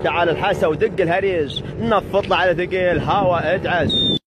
تعال الحاسه ودق الهريج، نفط على ثقيل هوا ادعس.